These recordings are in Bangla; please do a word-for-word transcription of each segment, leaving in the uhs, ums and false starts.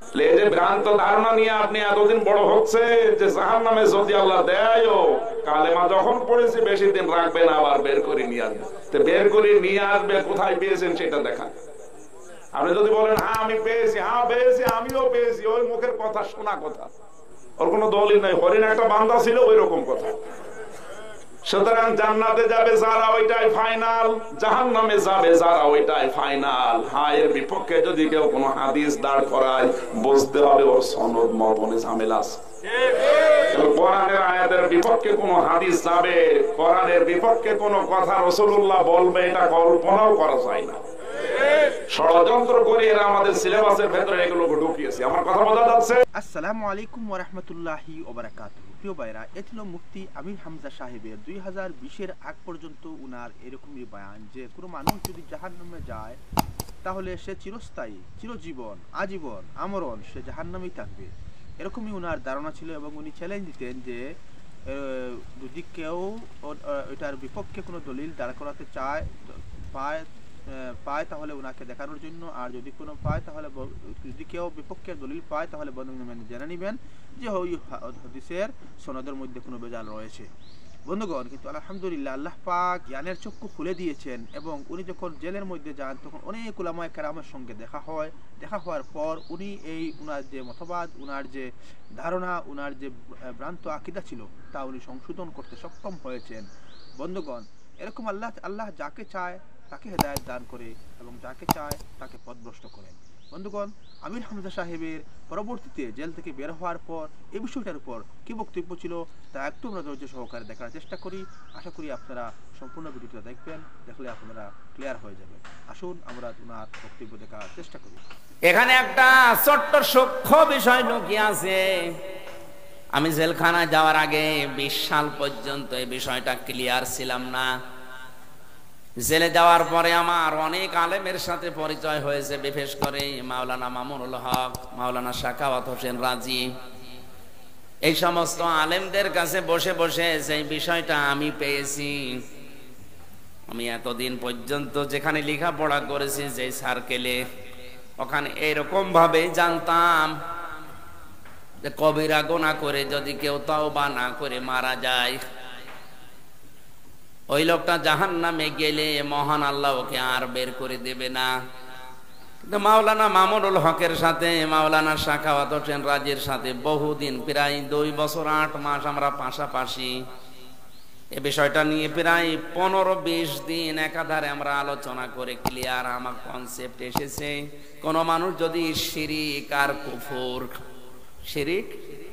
এই যে ভ্রান্ত ধারণা নিয়ে আপনি এতদিন বড় হচ্ছে যে জাহান্নামে যদি আল্লাহ দেয়ও, কালেমা যখন পড়েছি বেশি দিন রাখবেন, আবার বের করে নিয়ে আসবে। তো বের করে নিয়ে আসবে, কোথায় পেয়েছেন সেটা দেখান। আপনি যদি বলেন হ্যাঁ আমি পেয়েছি, হ্যাঁ পেয়েছি, আমিও পেয়েছি, ওই মুখের কথা শোনা কথা, ওর কোনো দলই নাই। হরিণ একটা বান্দা ছিল, ওই রকম কথা। সুতরাং জান্নাতে যাবে যারা ওইটাই ফাইনাল, জাহান্নামে যাবে যারা ওইটাই ফাইনাল। হ্যাঁ, এর বিপক্ষে যদি কেউ কোনো হাদিস দাঁড় করায়, বুঝতে হবে ওর সনদ মতনে ঝামেলা আছে। কোরআনের আয়াতের বিপক্ষে কোনো হাদিস যাবে, কোরআনের বিপক্ষে কোনো কথা রাসূলুল্লাহ বলবে, এটা কল্পনাও করা যায় না। ষড়যন্ত্র করে এরা আমাদের সিলেবাসের ভেতরে এগুলো ঢুকিয়েছে। আমার কথা বোঝা যাচ্ছে? আসসালামু আলাইকুম ওয়া রাহমাতুল্লাহি ওয়া বারাকাতুহু। প্রিয় ভাইরা, এ ছিল মুফতি আমির হামজা সাহেবের দুই হাজার বিশের আগ পর্যন্ত উনার এরকমই বয়ান যে কোনো মানুষ যদি জাহান্নামে যায় তাহলে সে চিরস্থায়ী, চিরজীবন, আজীবন, আমরণ সে জাহান্নামেই থাকবে। এরকমই উনার ধারণা ছিল এবং উনি চ্যালেঞ্জ দিতেন যে যদি কেউ এটার বিপক্ষে কোনো দলিল দাঁড় করাতে চায় পায় পায় তাহলে ওনাকে দেখানোর জন্য, আর যদি কোনো পায় তাহলে যদি কেউ বিপক্ষের দলিল পায় তাহলে জেনে নেবেন যে ওই হাদিসের সনদের মধ্যে কোনো বেজাল রয়েছে। বন্ধুগণ, কিন্তু আলহামদুলিল্লাহ আল্লাহ পাক জ্ঞানের চক্ষু খুলে দিয়েছেন এবং উনি যখন জেলের মধ্যে যান তখন অনেক উলামায়ে কেরামের সঙ্গে দেখা হয়। দেখা হওয়ার পর উনি এই উনার যে মতবাদ, উনার যে ধারণা, উনার যে ভ্রান্ত আকীদা ছিল তা উনি সংশোধন করতে সক্ষম হয়েছেন। বন্ধুগণ, এরকম আল্লাহ আল্লাহ যাকে চায় তাকে হেদায়েত দান করে এবং যাকে চায় তাকে পথভ্রষ্ট করেন। বন্ধুগণ, আমির হামজা সাহেবের পরবর্তীতে জেল থেকে বের হওয়ার পর এই বিষয়টার উপর কি বক্তব্য ছিল তা একটু আমরা ধৈর্য সহকারে দেখার চেষ্টা করি। আশা করি আপনারা সম্পূর্ণ ভিডিওটা দেখবেন, দেখলে আপনারা ক্লিয়ার হয়ে যাবেন। আসুন আমরা ওনার বক্তব্য দেখার চেষ্টা করি। এখানে একটা ছোট্ট সূক্ষ্ম বিষয় লুকিয়ে আছে। আমি জেলখানায় যাওয়ার আগে বিশ সাল পর্যন্ত এই বিষয়টা ক্লিয়ার ছিলাম না। জেলে যাওয়ার পরে আমার অনেক আলেমের সাথে পরিচয় হয়েছে, বিশেষ করে মাওলানা মামুনুল হক, মাওলানা সাখাওয়াত হোসেন রাজি, এই সমস্ত আলেমদের কাছে বসে বসে সেই বিষয়টা আমি পেয়েছি। আমি এতদিন পর্যন্ত যেখানে লেখাপড়া করেছি, যে সার্কেলে, ওখানে এরকম ভাবে জানতাম যে কবিরা গুনাহ করে যদি কেউ তওবা না করে মারা যায়, ওই লোকটা জাহান্নামে গেলে মহান আল্লাহ ওকে আর বের করে দেবে না। কিন্তু মাওলানা মামুনুল হকের সাথে মাওলানা সাখাওয়াত হোসেন রাজির সাথে বহুদিন, প্রায় দুই বছর আট মাস আমরা পাশাপাশি এ বিষয়টা নিয়ে প্রায় পনেরো বিশ দিন একাধারে আমরা আলোচনা করে ক্লিয়ার আমার কনসেপ্ট এসেছে। কোন মানুষ যদি শিরিক আর কুফর শিরিক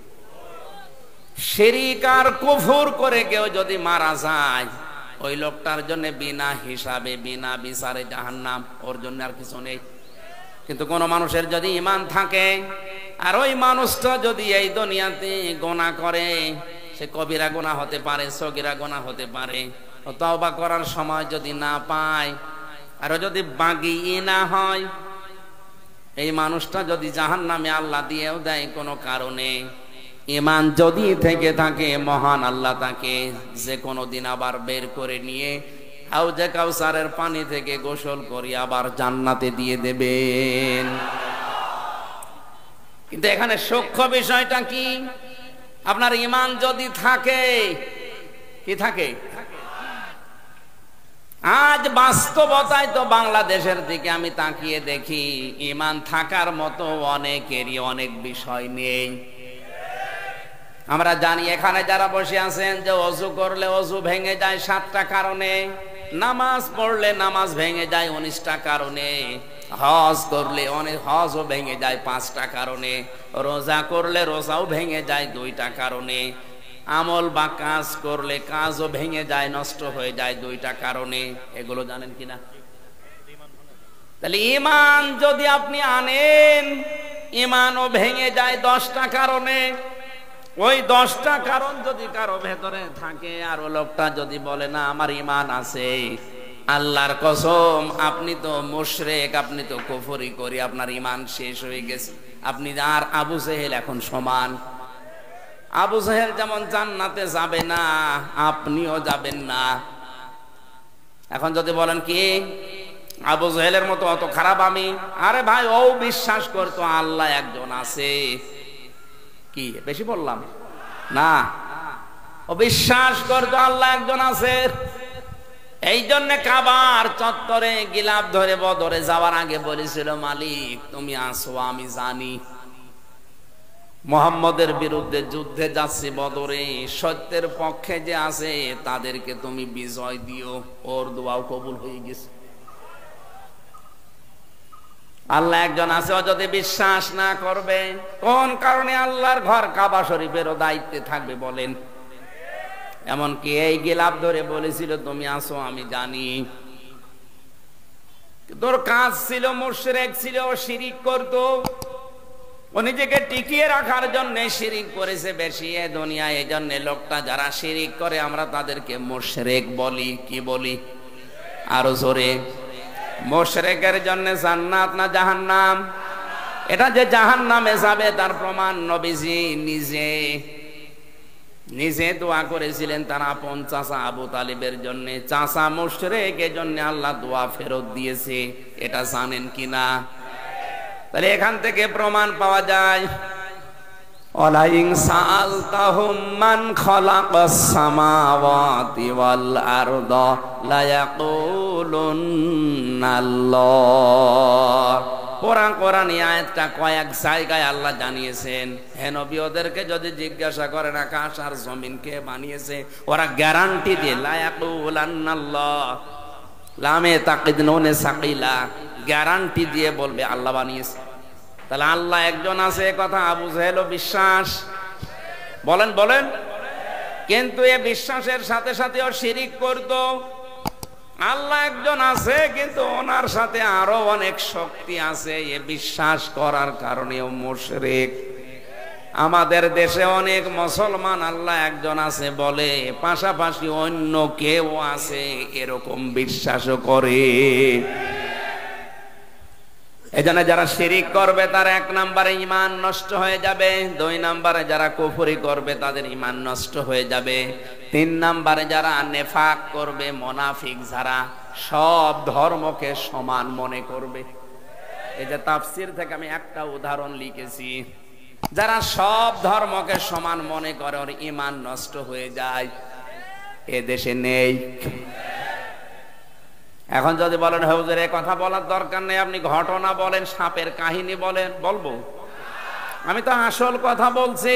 শিরিক আর কুফর করে কেউ যদি মারা যায়, ওই লোকটার জন্য বিনা হিসাবে বিনা বিচারে জাহান্নাম, ওর জন্য আর কিছু নেই। কিন্তু কোন মানুষের যদি ঈমান থাকে আর ওই মানুষটা যদি এই দুনিয়াতে গুনাহ করে, সে কবিরা গুনাহ হতে পারে, সগীরা গুনাহ হতে পারে, তওবা করার সময় যদি না পায় আর যদি বাগী না হয়, এই মানুষটা যদি জাহান্নামে আল্লাহ দিয়েও দেয় কোনো কারণে, ঈমান যদি থেকে থাকে, মহান আল্লাহ তাকে যে কোনো দিন আবার বের করে নিয়ে হাউজে কাউসারের পানি থেকে গোসল করে আবার জান্নাতে দিয়ে দেবেন। কিন্তু এখানে সূক্ষ্ম বিষয়টা কি? আপনার ঈমান যদি থাকে, কি থাকে? আজ বাস্তবতায় তো বাংলাদেশের দিকে আমি তাকিয়ে দেখি, ঈমান থাকার মতো অনেকেরই অনেক বিষয় নেই। আমরা জানি এখানে যারা বসে আছেন যে অজু করলে অজু ভেঙে যায় সাতটা কারণে, নামাজ পড়লে নামাজ ভেঙে যায় উনিশটা কারণে, হজ করলে অনেক হজও ভেঙে যায় পাঁচটা কারণে, রোজা করলে রোজাও ভেঙে যায় দুইটা কারণে, আমল বা কাজ করলে কাজও ভেঙে যায়, নষ্ট হয়ে যায় দুইটা কারণে। এগুলো জানেন কিনা? তাহলে ঈমান যদি আপনি আনেন, ঈমানও ভেঙে যায় দশটা কারণে। ওই দশটা কারণ যদি কারো ভেতরে থাকে আর ও লোকটা যদি বলে না আমার ঈমান আছে, আল্লাহর কসম আপনি তো মুশরিক, আপনি তো কুফরি করি, আপনার ঈমান শেষ হয়ে গেছে। আপনি আর আবু জেহেল এখন সমান। আবু জেহেল যেমন জান্নাতে যাবে না, আপনিও যাবেন না। এখন যদি বলেন কি আবু জেহেলের মতো অত খারাপ আমি? আরে ভাই, ও বিশ্বাস করতো আল্লাহ একজন আছে। কি বেশি বললাম না? ও বিশ্বাস করতো আল্লাহ একজন আছে। এই জন্য কাবার চত্বরে গিলাফ ধরে বদরে যাওয়ার আগে বলেছিল, মালিক তুমি আসো, আমি জানি মুহাম্মদের বিরুদ্ধে যুদ্ধে যাচ্ছে বদরে, সত্যের পক্ষে যে আছে তাদেরকে তুমি বিজয় দিও। ওর দোয়াও কবুল হয়ে গেছে। আল্লাহ একজন আছে, ও যদি বিশ্বাস না করবে, কোন কারণে আল্লাহর ঘর কাবা শরীফেরও দায়িত্বে থাকবে বলেন? এমনকি এই গিলাফ ধরে বলেছিল, তুমি আসো, আমি জানি। তোর কাজ ছিল, মুশরিক ছিল, ও শিরিক করতো, ও নিজেকে টিকিয়ে রাখার জন্য শিরিক করেছে বেশি এ দুনিয়ায়। এই জন্য লোকটা যারা শিরিক করে আমরা তাদেরকে মুশরিক বলি। কি বলি? আরো জোরে। মুশরিকের জন্য জান্নাত না জাহান্নাম? এটা যে জাহান্নামে যাবে তার প্রমাণ নবীজি নিজে নিজে দোয়া করেছিলেন তার আপন চাচা আবু তালিবের জন্য। চাচা মুশরিক, এর জন্য আল্লাহ দোয়া ফেরত দিয়েছে। এটা জানেন কিনা? তাহলে এখান থেকে প্রমাণ পাওয়া যায়, ওয়ালাইন সাআলতাহুম মান খালাকাস সামাওয়াতি ওয়াল আরদা লা ইয়াকুলুনাল্লাহ। কোরআন কোরআন এই আয়াতটা কয়েক জায়গায় আল্লাহ জানিয়েছেন। হে নবী, ওদেরকে যদি জিজ্ঞাসা করেন আকাশ আর জমিন কে বানিয়েছে, ওরা গ্যারান্টি দিয়ে লা ইয়াকুলান্নাল্লাহ, লামে তাকিদ নুনে সাকিলা, গ্যারান্টি দিয়ে বলবে আল্লাহ বানিয়েছে। তাহলে আল্লাহ একজন আছে, কথা আবু জেহেলও বিশ্বাস। বলেন বলেন। কিন্তু এ বিশ্বাসের সাথে সাথে ও শিরিক করতো। আল্লাহ একজন আছে, কিন্তু ওনার সাথে আরো অনেক শক্তি আছে, এ বিশ্বাস করার কারণে ও মুশরিক। আমাদের দেশে অনেক মুসলমান আল্লাহ একজন আছে বলে, পাশাপাশি অন্য কেউ আছে এরকম বিশ্বাসও করে। এজন্য যারা শিরিক করবে তার এক নম্বরে ঈমান নষ্ট হয়ে যাবে, দুই নম্বরে যারা কুফরি করবে তাদের ঈমান নষ্ট হয়ে যাবে, তিন নম্বরে যারা নেফাক করবে, মুনাফিক যারা সব ধর্মকে সমান মনে করবে। এই যে তাফসীর থেকে আমি একটা উদাহরণ লিখেছি, যারা সব ধর্মকে সমান মনে করে ওর ঈমান নষ্ট হয়ে যায়। এ দেশে নেই। এখন যদি বলেন হুজুর এই কথা বলার দরকার নেই, আপনি ঘটনা বলেন, সাপের কাহিনী বলেন, বলবো? আমি তো আসল কথা বলছি।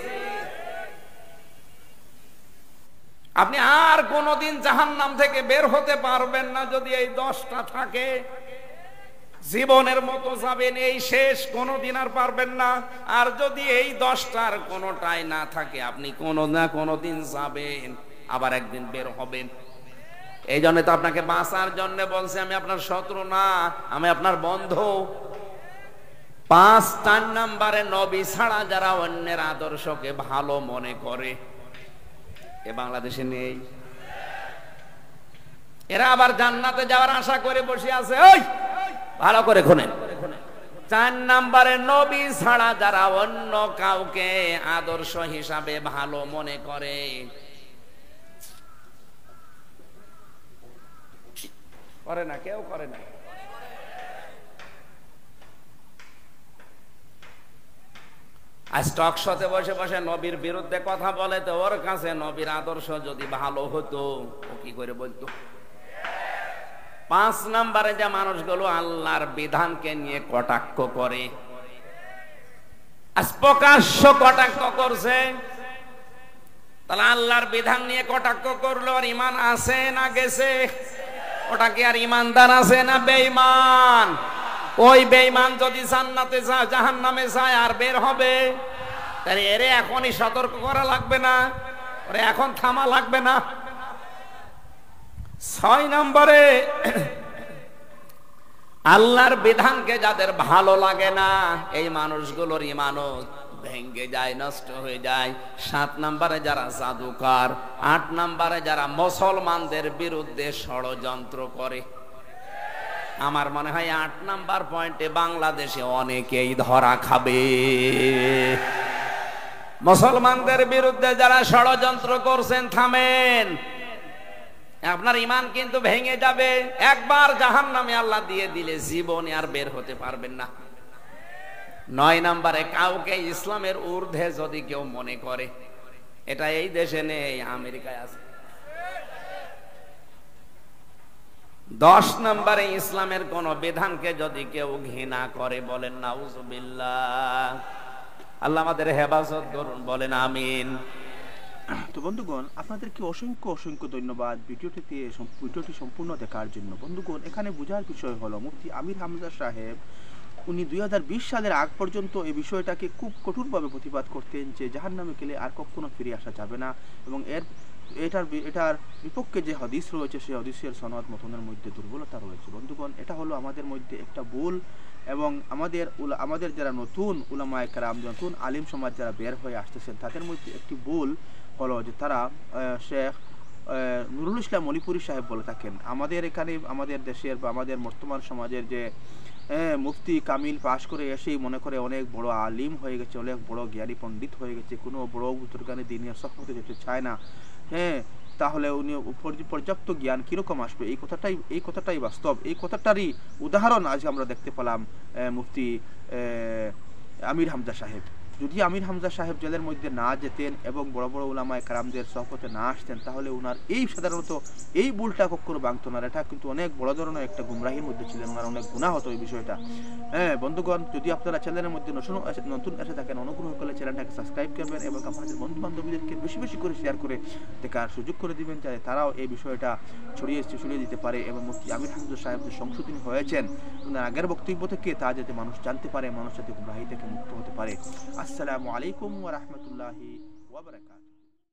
আপনি আর কোনদিন জাহান্নাম থেকে বের হতে পারবেন না যদি এই দশটা থাকে। জীবনের মতো যাবেন, এই শেষ, কোনদিন আর পারবেন না। আর যদি এই দশটার কোনটাই না থাকে, আপনি কোনো না কোনোদিন যাবেন, আবার একদিন বের হবেন। এই জন্য তো আপনাকে বাঁচার জন্য বলছে, আমি আপনার শত্রু না, আমি আপনার বন্ধু। পাঁচ চার নম্বরে নবী ছাড়া যারা অন্যের আদর্শকে ভালো মনে করে, এ বাংলাদেশে নেই। এরা আবার জান্নাতে যাওয়ার আশা করে বসে আছে। ওই ভালো করে শোনেন, চার নম্বরে নবী ছাড়া যারা অন্য কাউকে আদর্শ হিসাবে ভালো মনে করে, করে না, কেউ করে না। আজ টক শোতে বসে বসে নবীর বিরুদ্ধে কথা বলে, তো ওর কাছে নবীর আদর্শ যদি ভালো হতো ও কি করে বলতো? পাঁচ নম্বরে যে মানুষগুলো আল্লাহর বিধানকে নিয়ে কটাক্ষ করে, আজ প্রকাশ্য কটাক্ষ করছে, তাহলে আল্লাহর বিধান নিয়ে কটাক্ষ করলো, আর ঈমান আছে না গেছে? ওটা কি আর ঈমানদার আছে না বেঈমান? ওই বেঈমান যদি জান্নাতে যায়, জাহান্নামে যায়, আর বের হবে, তাহলে এরে এখনই সতর্ক করা লাগবে না? ওরে এখন থামা লাগবে না? ছয় নম্বরে আল্লাহর বিধানকে যাদের ভালো লাগে না, এই মানুষগুলোর ঈমানও ভেঙ্গে যায়, নষ্ট হয়ে যায়। সাত নম্বরে যারা জাদুকার, আট নম্বরে যারা মুসলমানদের বিরুদ্ধে ষড়যন্ত্র করে। আমার মনে হয় আট নাম্বার পয়েন্টে বাংলাদেশে অনেকেই ধরা খাবে। মুসলমানদের বিরুদ্ধে যারা ষড়যন্ত্র করছেন, থামেন। আপনার ইমান কিন্তু ভেঙে যাবে। একবার জাহান্নামে আল্লাহ দিয়ে দিলে জীবনে আর বের হতে পারবেন না। নয় নম্বরে, কাউকে ইসলামের ঊর্ধ্বে যদি কেউ মনে করে, এটা এই দেশে নেই, আমেরিকায় আছে। দশ নম্বরে, ইসলামের কোন বিধানকে যদি কেউ ঘৃণা করে, বলেন নাউজুবিল্লাহ। আল্লাহ আমাদের হেফাজত করুন, বলেন আমিন। তো বন্ধুগণ, আপনাদেরকে অসংখ্য অসংখ্য ধন্যবাদ ভিডিওটিতে ভিডিওটি সম্পূর্ণ দেখার জন্য। বন্ধুগণ, এখানে বোঝার বিষয় হলো মুফতি আমির হামজা সাহেব উনি দুই হাজার বিশ সালের আগ পর্যন্ত এই বিষয়টাকে খুব কঠোরভাবে প্রতিবাদ করতেন যে জাহান্নামে গেলে আর কখনো ফিরে আসা যাবে না, এবং এর এটার এটার বিপক্ষে যে হাদিস রয়েছে সেই হাদিসের সনদ মতনের মধ্যে দুর্বলতা রয়েছে। বন্ধুগণ, এটা হলো আমাদের মধ্যে একটা ভুল, এবং আমাদের আমাদের যারা নতুন উলামায়ে কেরাম, নতুন আলিম সমাজ যারা বের হয়ে আসতেছেন, তাদের মধ্যে একটি ভুল হলো যে তারা শেখ নুরুল ইসলাম মলিপুরি সাহেব বলে থাকেন আমাদের এখানে, আমাদের দেশের বা আমাদের বর্তমান সমাজের যে মুফতি কামিল পাশ করে এসেই মনে করে অনেক বড় আলিম হয়ে গেছে, অনেক বড় জ্ঞানী পণ্ডিত হয়ে গেছে, কোনো বড় বুজুর্গানে দিনের সহমতে যেতে চায় না। হ্যাঁ, তাহলে উনি পর্যাপ্ত জ্ঞান কিরকম আসবে? এই কথাটাই এই কথাটাই বাস্তব। এই কথাটারই উদাহরণ আজ আমরা দেখতে পেলাম মুফতি আমির হামজা সাহেব। যদি আমির হামজা সাহেব জেলের মধ্যে না যেতেন এবং বড় বড় উলামায়ে কেরামদের সহবতে না আসতেন, তাহলে ওনার এই সাধারণত এই ভুলটা কখনো ভাঙতো না। এটা কিন্তু অনেক বড় ধরনের একটা গুমরাহির মধ্যে ছিলেন, ওনার অনেক গুনাহ হতো এই বিষয়টা। হ্যাঁ বন্ধুগণ, যদি আপনারা চ্যানেলের মধ্যে নতুন নতুন এসে থাকেন, অনুগ্রহ করে চ্যানেলটাকে সাবস্ক্রাইব করবেন এবং আপনাদের বন্ধু বান্ধবীদেরকে বেশি বেশি করে শেয়ার করে দেখার সুযোগ করে দিবেন, যাতে তারাও এই বিষয়টা ছড়িয়ে ছড়িয়ে দিতে পারে, এবং মুফতি আমির হামজা সাহেব যে সংশোধনী হয়েছেন ওনার আগের বক্তব্য থেকে, তা যাতে মানুষ জানতে পারে, মানুষ যাতে গুমরাহি থেকে মুক্ত হতে পারে। আসসালামু আলাইকুম ওয়া রাহমাতুল্লাহি ওয়া বারাকাতুহু।